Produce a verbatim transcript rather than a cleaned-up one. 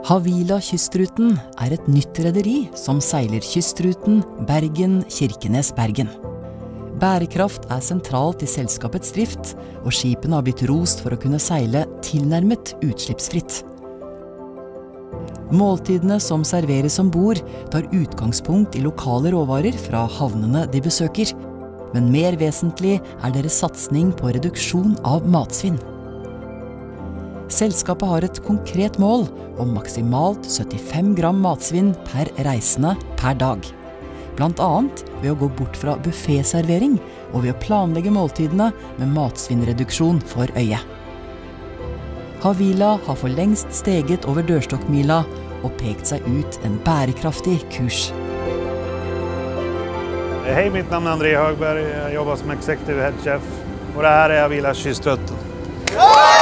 Havila Kystruten er et nytt rederi som seiler kystruten Bergen-Kirkenes-Bergen. Bærekraft er sentralt i selskapets drift, og skipene har blitt rost for å kunne seile tilnærmet utslippsfritt. Måltidene som serveres ombord tar utgangspunkt i lokale råvarer fra havnene de besøker, men mer vesentlig er deres satsing på reduksjon av matsvinn. Selskapet har et konkret mål om maksimalt syttifem gram matsvinn per reisende per dag. Blant annet ved å gå bort fra buffetservering og ved å planlegge måltidene med matsvinnreduksjon for øye. Havila har for lengst steget over dørstokkmila og pekt seg ut en bærekraftig kurs. Hej, mitt namn är André Högberg. Jag jobbar som executive head chef och det här är Havila Kystruten.